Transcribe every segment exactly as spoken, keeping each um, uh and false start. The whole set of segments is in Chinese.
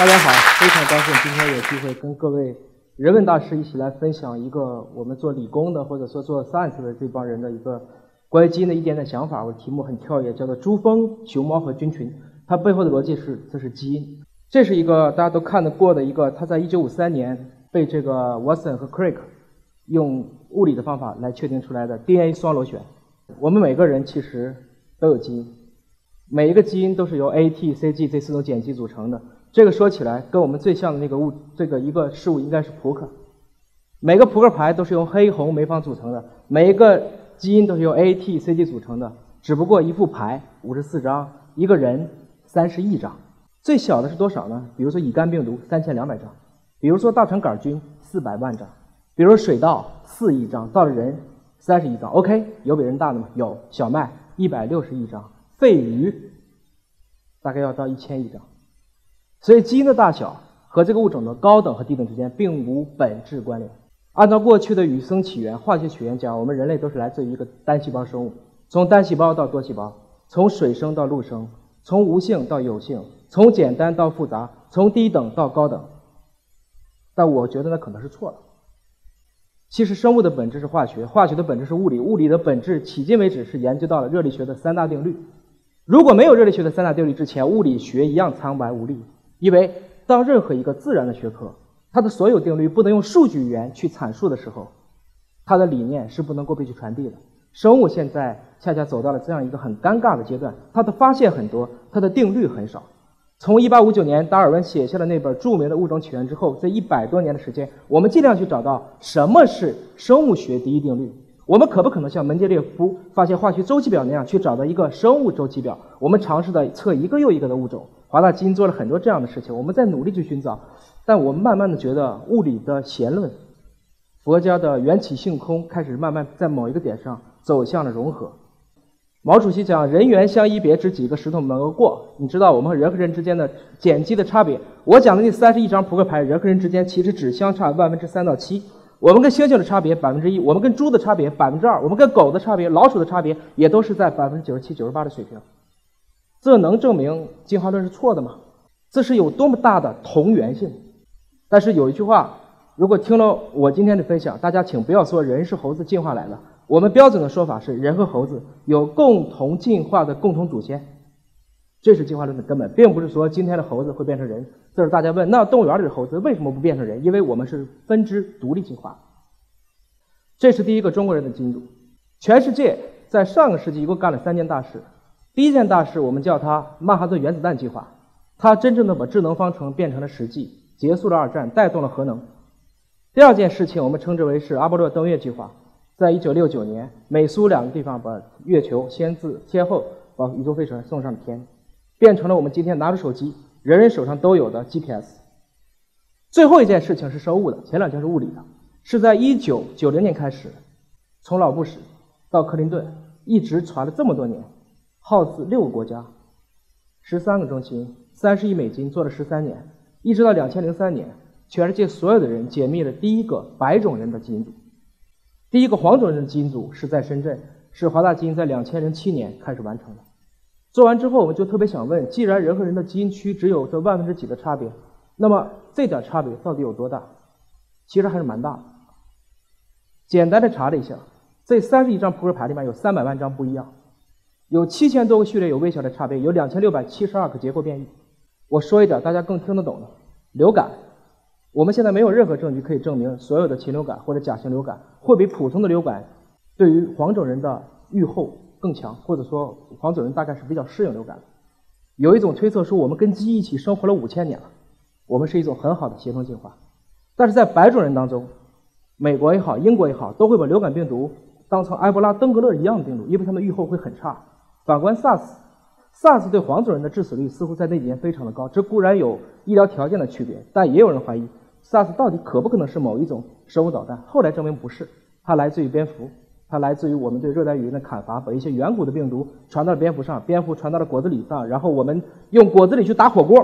大家好，非常高兴今天有机会跟各位人文大师一起来分享一个我们做理工的或者说做 science 的这帮人的一个关于基因的一点点想法。我的题目很跳跃，叫做猪蜂、熊猫和菌群。它背后的逻辑是，这是基因。这是一个大家都看得过的一个，它在一九五三年被这个 Watson 和 Crick 用物理的方法来确定出来的 D N A 双螺旋。我们每个人其实都有基因，每一个基因都是由 A T C G 这四种碱基组成的。这个说起来跟我们最像的那个物，这个一个事物应该是扑克。每个扑克牌都是由黑、红、梅方组成的，每一个基因都是由 A T C G 组成的，只不过一副牌五十四张，一个人三十亿张。最小的是多少呢？比如说乙肝病毒三千两百张，比如说大肠杆菌四百万张，比如说水稻四亿张，到了人三十亿张。 OK， 有比人大的吗？有。小麦一百六十亿张，肺鱼大概要到一千亿张。所以基因的大小和这个物种的高等和低等之间并无本质关联。按照过去的与生起源化学起源讲，我们人类都是来自于一个单细胞生物，从单细胞到多细胞，从水生到陆生，从无性到有性，从简单到复杂，从低等到高等。但我觉得那可能是错的。其实生物的本质是化学，化学的本质是物理，物理的本质迄今为止是研究到了热力学的三大定律。如果没有热力学的三大定律之前，物理学一样苍白无力。因为当任何一个自然的学科，它的所有定律不能用数据语言去阐述的时候，它的理念是不能够被去传递的。生物现在恰恰走到了这样一个很尴尬的阶段，它的发现很多，它的定律很少。从一八五九年达尔文写下了那本著名的《物种起源》之后，这一百多年的时间，我们尽量去找到什么是生物学第一定律。我们可不可能像门捷列夫发现化学周期表那样去找到一个生物周期表？我们尝试的测一个又一个的物种，华大基因做了很多这样的事情，我们在努力去寻找。但我们慢慢的觉得物理的弦论，佛家的缘起性空开始慢慢在某一个点上走向了融合。毛主席讲人缘相依别，只几个石头门而过。你知道我们和人和人之间的碱基的差别，我讲的那三十一张扑克牌，人和人之间其实只相差万分之三到七。我们跟猩猩的差别百分之一，我们跟猪的差别百分之二，我们跟狗的差别、老鼠的差别也都是在百分之九十七、九十八的水平。这能证明进化论是错的吗？这是有多么大的同源性。但是有一句话，如果听了我今天的分享，大家请不要说人是猴子进化来的，我们标准的说法是人和猴子有共同进化的共同祖先，这是进化论的根本，并不是说今天的猴子会变成人。这是大家问，那动物园里的猴子为什么不变成人？因为我们是分支独立进化。这是第一个中国人的基因组。全世界在上个世纪一共干了三件大事。第一件大事我们叫它曼哈顿原子弹计划，它真正的把智能方程变成了实际，结束了二战，带动了核能。第二件事情我们称之为是阿波罗登月计划，在一九六九年美苏两个地方把月球先自先后把宇宙飞船送上了天，变成了我们今天拿着手机人人手上都有的 G P S。 最后一件事情是生物的，前两件是物理的，是在一九九零年开始，从老布什到克林顿一直传了这么多年，耗资六个国家十三个中心三十亿美金，做了十三年，一直到两千零三年，全世界所有的人解密了第一个白种人的基因组。第一个黄种人的基因组是在深圳，是华大基因在两千零七年开始完成的。做完之后我们就特别想问，既然人和人的基因区只有这万分之几的差别，那么这点差别到底有多大？其实还是蛮大的。简单的查了一下，这三十一张扑克牌里面有三百万张不一样，有七千多个序列有微小的差别，有两千六百七十二个结构变异。我说一点大家更听得懂的，流感，我们现在没有任何证据可以证明所有的禽流感或者甲型流感会比普通的流感对于黄种人的预后更强，或者说黄种人大概是比较适应流感的。有一种推测说我们跟鸡一起生活了五千年了，我们是一种很好的协同进化。但是在白种人当中，美国也好英国也好，都会把流感病毒当成埃博拉登革热一样的病毒，因为他们预后会很差。反观 SARS SARS 对黄种人的致死率似乎在那几年非常的高，这固然有医疗条件的区别，但也有人怀疑 SARS 到底可不可能是某一种生物导弹。后来证明不是，它来自于蝙蝠，它来自于我们对热带雨林的砍伐，把一些远古的病毒传到了蝙蝠上，蝙蝠传到了果子狸上，然后我们用果子狸去打火锅，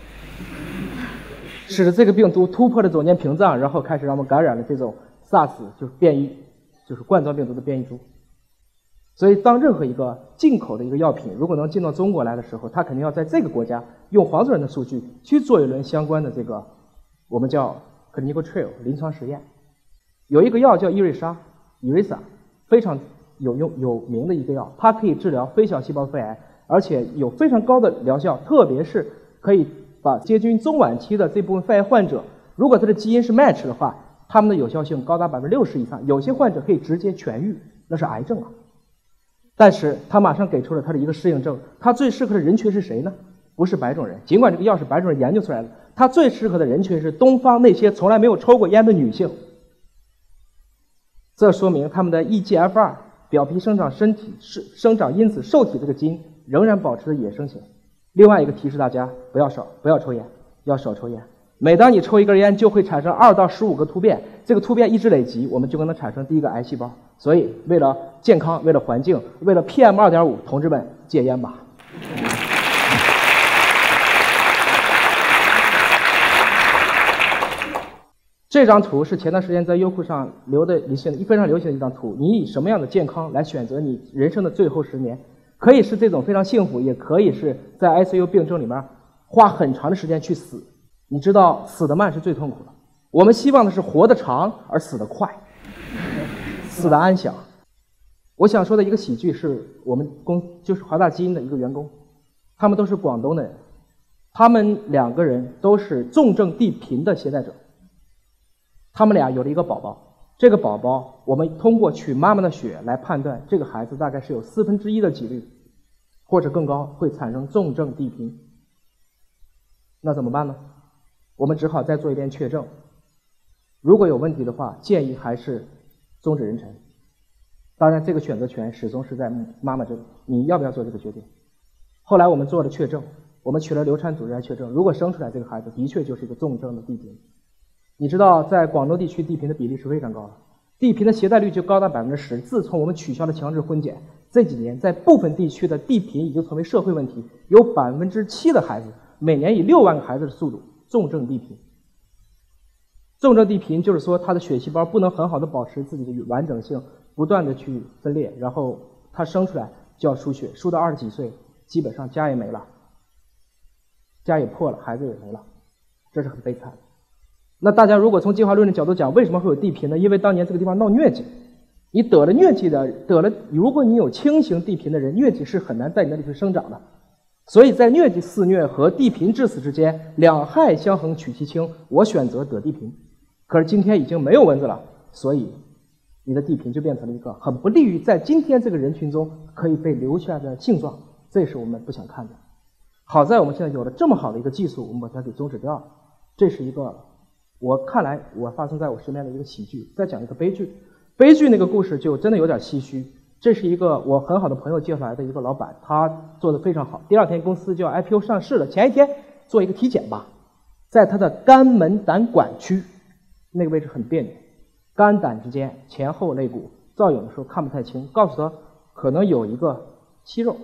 使得这个病毒突破了中间屏障，然后开始让我们感染了这种 SARS， 就是变异，就是冠状病毒的变异株。 所以当任何一个进口的一个药品如果能进到中国来的时候，它肯定要在这个国家用黄种人的数据去做一轮相关的这个我们叫 clinical trial 临床实验。有一个药叫伊瑞莎 Irisa， 非常有用有名的一个药，它可以治疗非小细胞肺癌，而且有非常高的疗效，特别是可以把接近中晚期的这部分肺癌患者，如果他的基因是 match 的话，他们的有效性高达百分之六十以上，有些患者可以直接痊愈，那是癌症啊。但是他马上给出了他的一个适应症，他最适合的人群是谁呢？不是白种人，尽管这个药是白种人研究出来的，他最适合的人群是东方那些从来没有抽过烟的女性。这说明他们的 E G F R 表皮生长身体生长因子受体这个基因仍然保持着野生性。另外一个提示大家，不要少不要抽烟，要少抽烟。每当你抽一根烟，就会产生二到十五个突变，这个突变一直累积，我们就可能产生第一个癌细胞。所以，为了健康，为了环境，为了 P M 二点五， 同志们戒烟吧。这张图是前段时间在优酷上流的流行非常流行的一张图。你以什么样的健康来选择你人生的最后十年？可以是这种非常幸福，也可以是在 I C U 病症里面花很长的时间去死。你知道死得慢是最痛苦的，我们希望的是活得长而死得快，死得安详。我想说的一个喜剧是我们公就是华大基因的一个员工，他们都是广东的人，他们两个人都是重症地贫的携带者，他们俩有了一个宝宝，这个宝宝我们通过取妈妈的血来判断，这个孩子大概是有四分之一的几率或者更高会产生重症地贫。那怎么办呢？我们只好再做一遍确证，如果有问题的话，建议还是终止妊娠。当然这个选择权始终是在妈妈这里，你要不要做这个决定。后来我们做了确证，我们取了流产组织来确证，如果生出来这个孩子的确就是一个重症的地贫。你知道在广东地区地贫的比例是非常高的，地贫的携带率就高达百分之十。自从我们取消了强制婚检，这几年在部分地区的地贫已经成为社会问题，有百分之七的孩子每年以六万个孩子的速度重症地贫。重症地贫就是说他的血细胞不能很好的保持自己的完整性，不断的去分裂，然后他生出来就要输血，输到二十几岁基本上家也没了，家也破了，孩子也没了，这是很悲惨的。那大家如果从进化论的角度讲，为什么会有地贫呢？因为当年这个地方闹疟疾，你得了疟疾的得了如果你有轻型地贫的人，疟疾是很难在你那里去生长的，所以在疟疾肆虐和地贫致死之间，两害相衡取其轻，我选择得地贫。可是今天已经没有蚊子了，所以你的地贫就变成了一个很不利于在今天这个人群中可以被留下的性状，这是我们不想看的。好在我们现在有了这么好的一个技术，我们把它给终止掉了。这是一个我看来我发生在我身边的一个喜剧。再讲一个悲剧，悲剧那个故事就真的有点唏嘘。这是一个我很好的朋友介绍来的一个老板，他做得非常好，第二天公司就要 I P O 上市了，前一天做一个体检吧，在他的肝门胆管区那个位置很别扭，肝胆之间前后肋骨照有的时候看不太清，告诉他可能有一个息肉，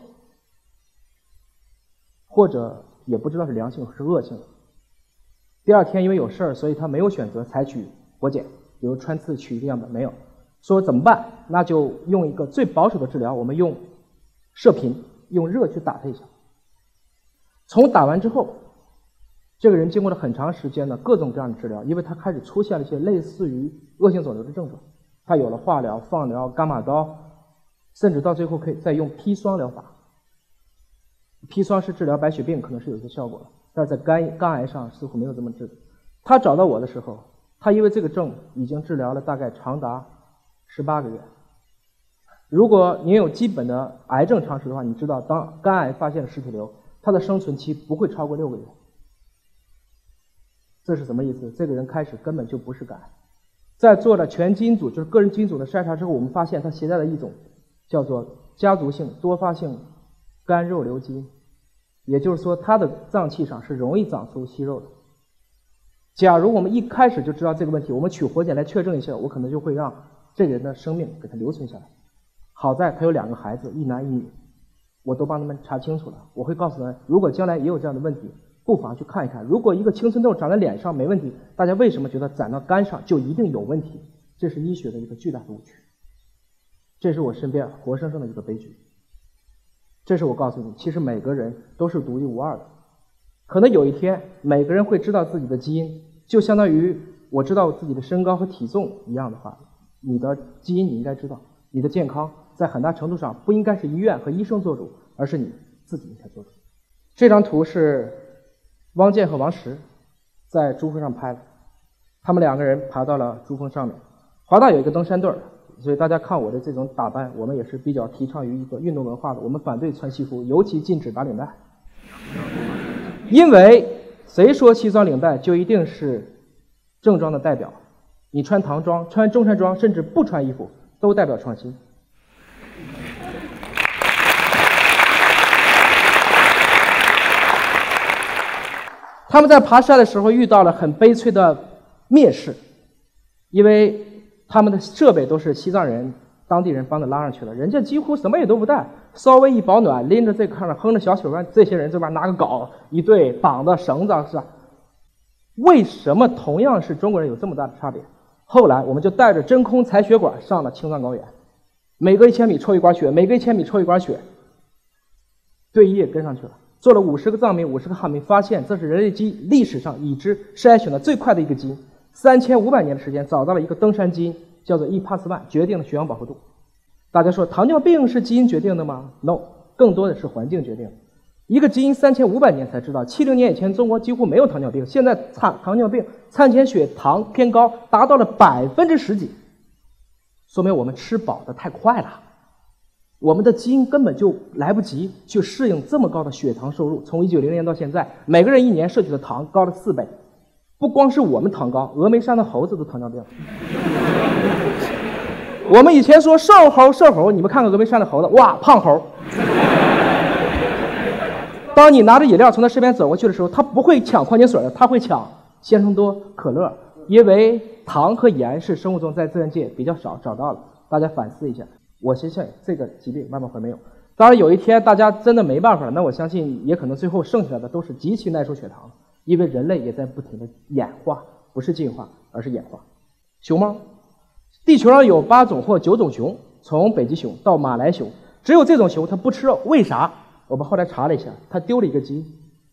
或者也不知道是良性还是恶性的。第二天因为有事儿，所以他没有选择采取活检，比如穿刺取一个样本，没有。说怎么办？那就用一个最保守的治疗，我们用射频，用热去打他一下。从打完之后，这个人经过了很长时间的各种各样的治疗，因为他开始出现了一些类似于恶性肿瘤的症状，他有了化疗、放疗、伽马刀，甚至到最后可以再用砒霜疗法。砒霜是治疗白血病，可能是有些效果的，但是在肝肝癌上似乎没有这么治。他找到我的时候，他因为这个症已经治疗了大概长达十八个月。如果你有基本的癌症常识的话，你知道当肝癌发现了实体瘤，它的生存期不会超过六个月。这是什么意思？这个人开始根本就不是肝癌。在做了全基因组，就是个人基因组的筛查之后，我们发现他携带了一种叫做家族性多发性肝肉瘤基因，也就是说他的脏器上是容易长出息肉的。假如我们一开始就知道这个问题，我们取活检来确证一下，我可能就会让这个人的生命给他留存下来。好在他有两个孩子，一男一女，我都帮他们查清楚了。我会告诉他，如果将来也有这样的问题，不妨去看一看。如果一个青春痘长在脸上没问题，大家为什么觉得长到肝上就一定有问题？这是医学的一个巨大的误区。 这是我身边活生生的一个悲剧。这是我告诉你，其实每个人都是独一无二的。可能有一天，每个人会知道自己的基因，就相当于我知道自己的身高和体重一样的话，你的基因你应该知道，你的健康在很大程度上不应该是医院和医生做主，而是你自己应该做主。这张图是汪建和王石在珠峰上拍的，他们两个人爬到了珠峰上面。华大有一个登山队，所以大家看我的这种打扮，我们也是比较提倡于一个运动文化的。我们反对穿西服，尤其禁止打领带，因为谁说西装领带就一定是正装的代表？你穿唐装、穿中山装，甚至不穿衣服，都代表创新。他们在爬山的时候遇到了很悲催的蔑视，因为他们的设备都是西藏人、当地人帮着拉上去了，人家几乎什么也都不带，稍微一保暖，拎着这炕上哼着小曲儿，这些人这边拿个镐一对绑的绳子是吧？为什么同样是中国人有这么大的差别？后来我们就带着真空采血管上了青藏高原，每隔一千米抽一管血，每隔一千米抽一管血，队医也跟上去了，做了五十个藏民、五十个汉民，发现这是人类基因历史上已知筛选的最快的一个基因。三千五百年的时间找到了一个登山基因，叫做 E P A S one， 决定了血氧饱和度。大家说糖尿病是基因决定的吗 ？No， 更多的是环境决定的。一个基因三千五百年才知道，七零年以前中国几乎没有糖尿病，现在糖糖尿病餐前血糖偏高达到了百分之十几，说明我们吃饱的太快了，我们的基因根本就来不及去适应这么高的血糖摄入。从一九零零年到现在，每个人一年摄取的糖高了四倍。不光是我们糖高，峨眉山的猴子都糖尿病。我们以前说瘦猴瘦猴，你们看看峨眉山的猴子，哇，胖猴。当你拿着饮料从他身边走过去的时候，他不会抢矿泉水的，他会抢鲜橙多、可乐，因为糖和盐是生物钟在自然界比较少找到了。大家反思一下，我相信这个疾病慢慢会没有。当然有一天大家真的没办法了，那我相信也可能最后剩下的都是极其耐受血糖。因为人类也在不停的演化，不是进化，而是演化。熊猫，地球上有八种或九种熊，从北极熊到马来熊，只有这种熊它不吃肉，为啥？我们后来查了一下，它丢了一个基因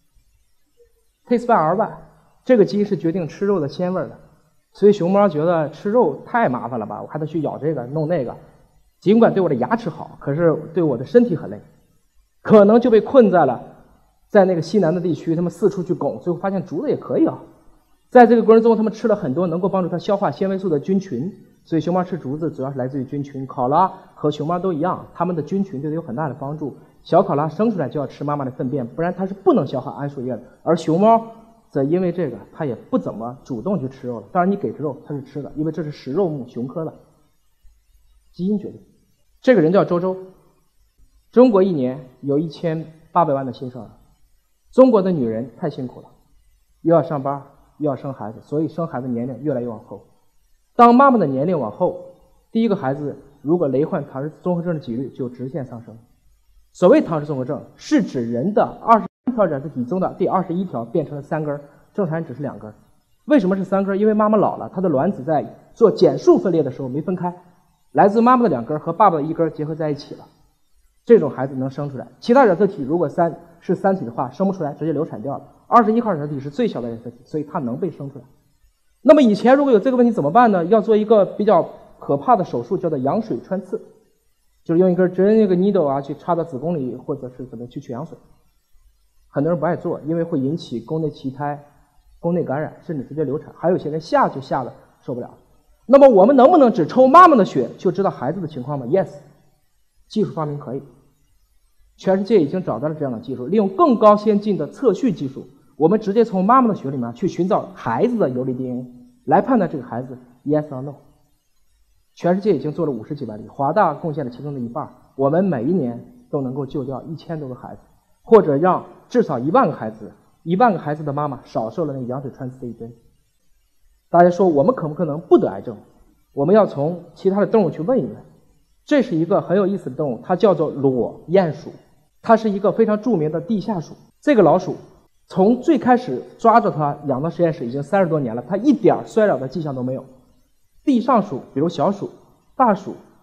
T A S E one R one， 这个基因是决定吃肉的鲜味的。所以熊猫觉得吃肉太麻烦了吧，我还得去咬这个弄那个，尽管对我的牙齿好，可是对我的身体很累，可能就被困在了在那个西南的地区，他们四处去拱，最后发现竹子也可以啊。在这个过程中，他们吃了很多能够帮助它消化纤维素的菌群，所以熊猫吃竹子主要是来自于菌群。考拉和熊猫都一样，它们的菌群对它有很大的帮助。小考拉生出来就要吃妈妈的粪便，不然它是不能消化桉树叶的。而熊猫则因为这个，它也不怎么主动去吃肉了。当然，你给它肉，它是吃的，因为这是食肉目熊科的，基因决定。这个人叫周周，中国一年有一千八百万的新生儿。中国的女人太辛苦了，又要上班又要生孩子，所以生孩子年龄越来越往后。当妈妈的年龄往后，第一个孩子如果罹患唐氏综合症的几率就直线上升。所谓唐氏综合症，是指人的二十三条染色体中的第二十一条变成了三根，正常人只是两根。为什么是三根？因为妈妈老了，她的卵子在做减数分裂的时候没分开，来自妈妈的两根和爸爸的一根结合在一起了，这种孩子能生出来。其他染色体如果三是三体的话，生不出来，直接流产掉了。二十一号染色体是最小的染色体，所以它能被生出来。那么以前如果有这个问题怎么办呢？要做一个比较可怕的手术，叫做羊水穿刺，就是用一根针一个 needle 啊去插到子宫里，或者是怎么去取羊水。很多人不爱做，因为会引起宫内畸胎、宫内感染，甚至直接流产。还有些人吓就吓得受不了。那么我们能不能只抽妈妈的血就知道孩子的情况吗？ Yes， 技术发明可以。全世界已经找到了这样的技术，利用更高先进的测序技术，我们直接从妈妈的血里面去寻找孩子的游离 D N A， 来判断这个孩子 yes or no。 全世界已经做了五十几万例，华大贡献了其中的一半。我们每一年都能够救掉一千多个孩子，或者让至少一万个孩子一万个孩子的妈妈少受了那个羊水穿刺的一针。大家说我们可不可能不得癌症？我们要从其他的动物去问一问。这是一个很有意思的动物，它叫做裸鼹鼠，它是一个非常著名的地下鼠。这个老鼠从最开始抓着它养到实验室已经三十多年了，它一点衰老的迹象都没有。地上鼠比如小鼠、大鼠、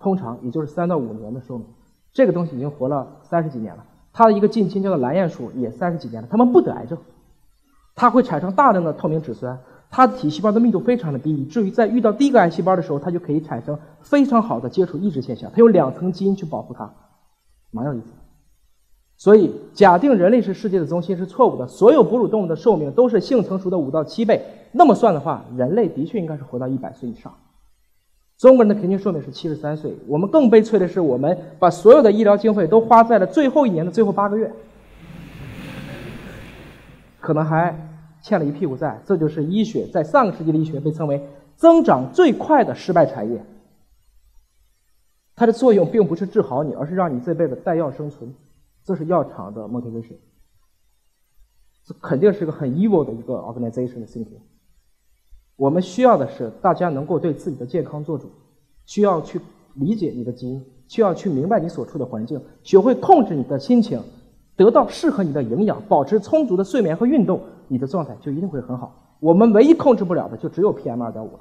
通常也就是三到五年的寿命。这个东西已经活了三十几年了，它的一个近亲叫做蓝鼹鼠也三十几年了，它们不得癌症，它会产生大量的透明质酸，它的体细胞的密度非常的低，以至于在遇到第一个癌细胞的时候，它就可以产生非常好的接触抑制现象，它有两层基因去保护它，蛮有意思的。所以假定人类是世界的中心是错误的，所有哺乳动物的寿命都是性成熟的五到七倍，那么算的话，人类的确应该是活到一百岁以上。中国人的平均寿命是七十三岁，我们更悲催的是，我们把所有的医疗经费都花在了最后一年的最后八个月，可能还欠了一屁股债。这就是医学在上个世纪的医学被称为增长最快的失败产业。它的作用并不是治好你，而是让你这辈子带药生存，这是药厂的 motivation。这肯定是个很 evil 的一个 organization 的 thinking。我们需要的是大家能够对自己的健康做主，需要去理解你的基因，需要去明白你所处的环境，学会控制你的心情，得到适合你的营养，保持充足的睡眠和运动，你的状态就一定会很好。我们唯一控制不了的就只有 P M 二点五 了。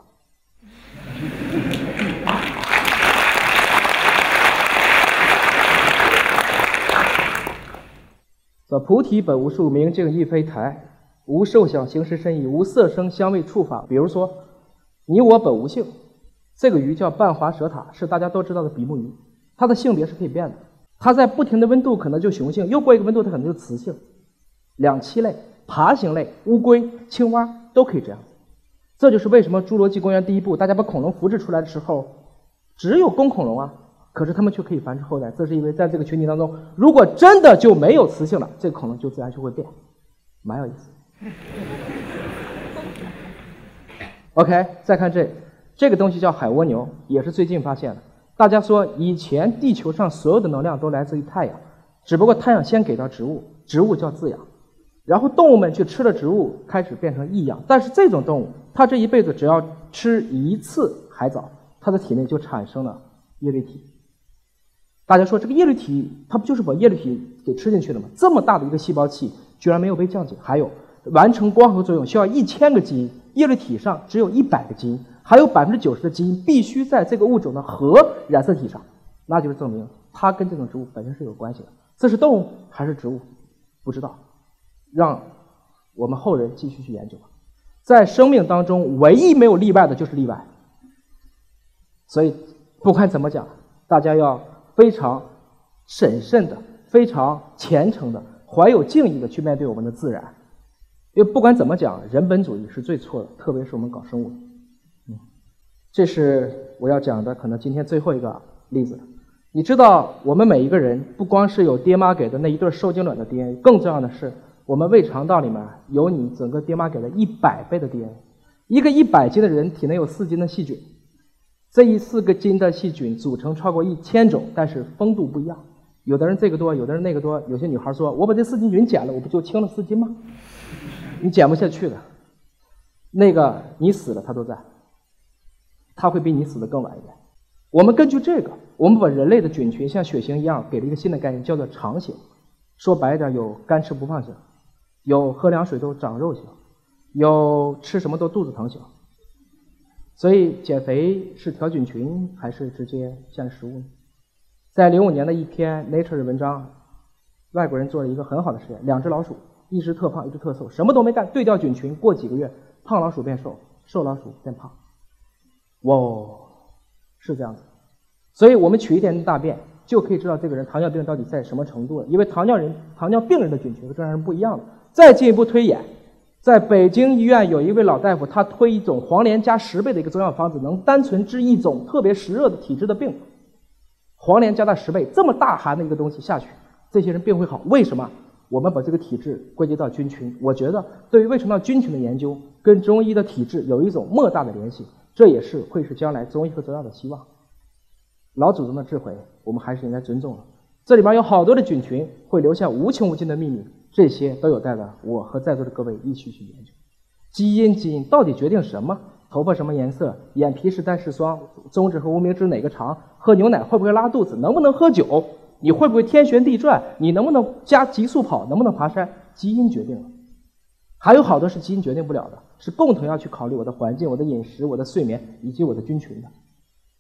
这菩提本无树，明镜亦非台。无受想行识身意，无色声香味触法。比如说，你我本无性，这个鱼叫半华蛇塔，是大家都知道的比目鱼，它的性别是可以变的，它在不停的温度可能就雄性，又过一个温度它可能就雌性。两栖类、爬行类、乌龟、青蛙都可以这样。这就是为什么侏罗纪公园第一部大家把恐龙复制出来的时候，只有公恐龙啊，可是它们却可以繁殖后代。这是因为在这个群体当中，如果真的就没有雌性了，这个恐龙就自然就会变，蛮有意思。OK， 再看这这个东西叫海蜗牛，也是最近发现的。大家说以前地球上所有的能量都来自于太阳，只不过太阳先给到植物，植物叫自养，然后动物们去吃了植物，开始变成异养。但是这种动物，它这一辈子只要吃一次海藻，它的体内就产生了叶绿体。大家说这个叶绿体，它不就是把叶绿体给吃进去了吗？这么大的一个细胞器，居然没有被降解。还有完成光合作用需要一千个基因，叶绿体上只有一百个基因，还有百分之九十的基因必须在这个物种的核染色体上，那就是证明它跟这种植物本身是有关系的。这是动物还是植物？不知道，让我们后人继续去研究。在生命当中，唯一没有例外的就是例外。所以不管怎么讲，大家要非常审慎的、非常虔诚的、怀有敬意的去面对我们的自然。因为不管怎么讲，人本主义是最错的，特别是我们搞生物。嗯，这是我要讲的可能今天最后一个例子。你知道，我们每一个人不光是有爹妈给的那一对受精卵的 D N A， 更重要的是，我们胃肠道里面有你整个爹妈给的一百倍的 D N A。一个一百斤的人体内有四斤的细菌，这一四个斤的细菌组成超过一千种，但是风度不一样。有的人这个多，有的人那个多。有些女孩说：“我把这四斤菌减了，我不就轻了四斤吗？”你减不下去的，那个你死了他都在，他会比你死的更晚一点。我们根据这个，我们把人类的菌群像血型一样给了一个新的概念，叫做肠型。说白一点，有干吃不胖型，有喝凉水都长肉型，有吃什么都肚子疼型。所以减肥是调菌群还是直接限食物呢？在零五年的一篇 Nature 的文章，外国人做了一个很好的实验，两只老鼠，一只特胖，一只特瘦，什么都没干，对调菌群，过几个月，胖老鼠变瘦，瘦老鼠变胖。哇，是这样子。所以我们取一点大便，就可以知道这个人糖尿病到底在什么程度了。因为糖尿人、糖尿病人的菌群和正常人不一样的。再进一步推演，在北京医院有一位老大夫，他推一种黄连加十倍的一个中药方子，能单纯治一种特别湿热的体质的病。黄连加大十倍，这么大寒的一个东西下去，这些人病会好。为什么？我们把这个体质归结到菌群。我觉得对于胃肠道菌群的研究跟中医的体质有一种莫大的联系，这也是会是将来中医和中药的希望。老祖宗的智慧我们还是应该尊重了。这里边有好多的菌群会留下无穷无尽的秘密，这些都有待着我和在座的各位一起去研究。基因基因到底决定什么？头发什么颜色？眼皮是单是双？中指和无名指哪个长？喝牛奶会不会拉肚子？能不能喝酒？你会不会天旋地转？你能不能加急速跑？能不能爬山？基因决定了。还有好多是基因决定不了的，是共同要去考虑我的环境、我的饮食、我的睡眠以及我的菌群的。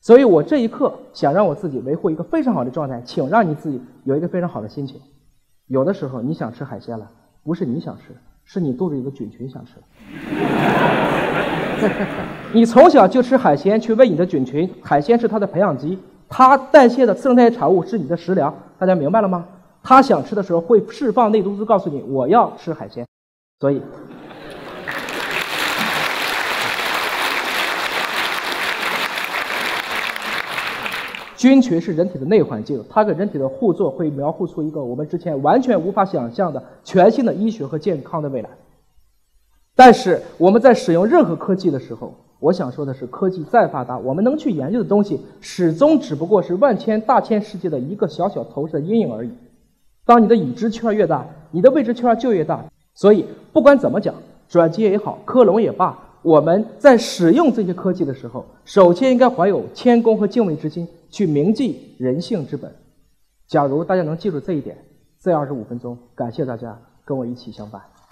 所以我这一刻想让我自己维护一个非常好的状态，请让你自己有一个非常好的心情。有的时候你想吃海鲜了，不是你想吃，是你肚子里的菌群想吃。你从小就吃海鲜去喂你的菌群，海鲜是它的培养基，它代谢的次生代谢产物是你的食粮，大家明白了吗？它想吃的时候会释放内毒素告诉你我要吃海鲜。所以菌群是人体的内环境，它跟人体的互作会描绘出一个我们之前完全无法想象的全新的医学和健康的未来。但是我们在使用任何科技的时候，我想说的是，科技再发达，我们能去研究的东西始终只不过是万千大千世界的一个小小投射的阴影而已。当你的已知圈越大，你的未知圈就越大。所以不管怎么讲，转基因也好，克隆也罢，我们在使用这些科技的时候，首先应该怀有谦恭和敬畏之心，去铭记人性之本。假如大家能记住这一点，这二十五分钟，感谢大家跟我一起相伴。